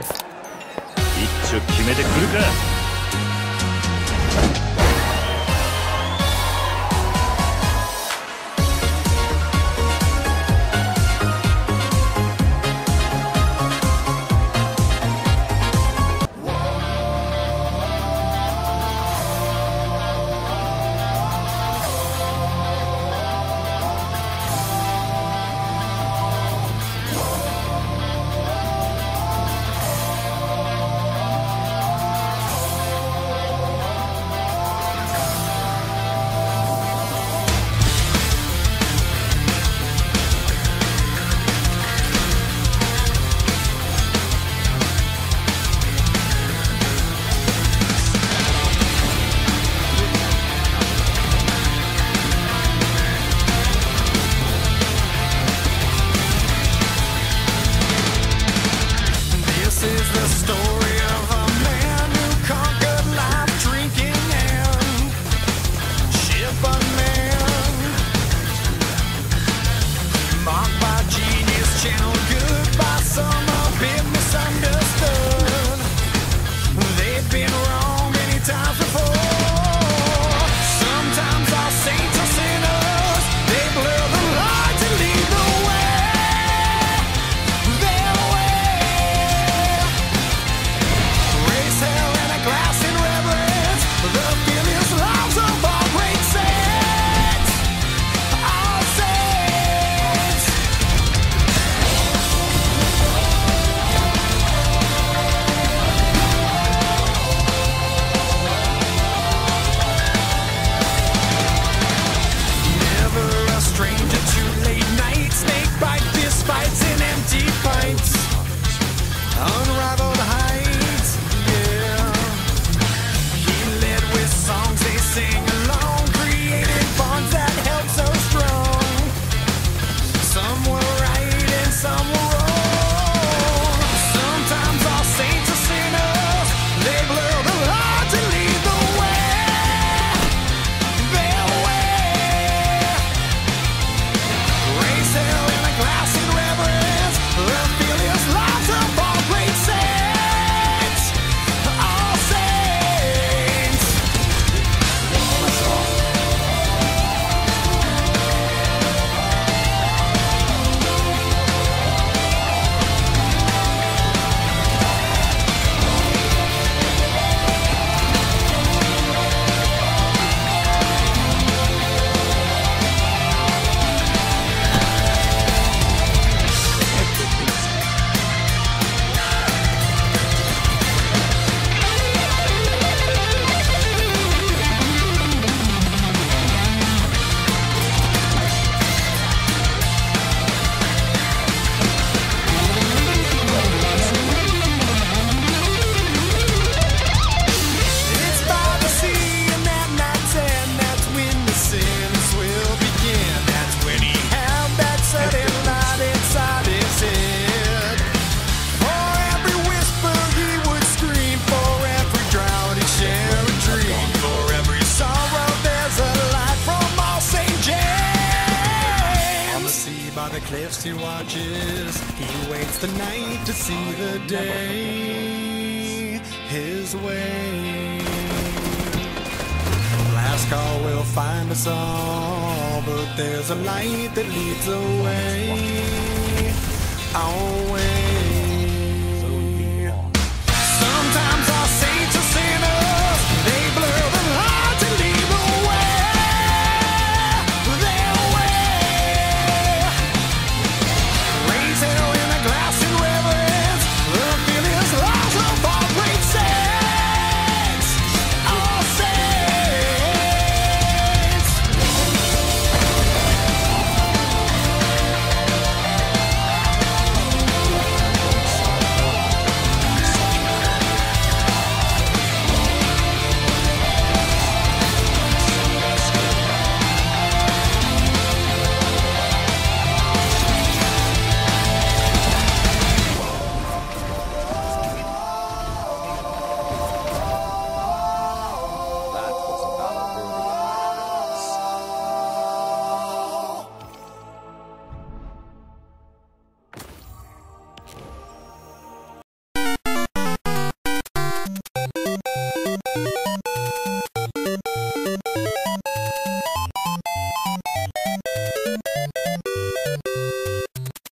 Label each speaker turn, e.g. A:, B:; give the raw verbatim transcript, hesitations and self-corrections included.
A: 一丁決めてくるか。
B: Cliffs he watches, he waits the night to see the day his way. Last call will find us all, but there's a light that leads away, our way. Sometimes our saints are sinners, they blur the light to lead the way, their way. Raise hell in a glass in reverence, the fearless lives of our great saints, our saints. Bye.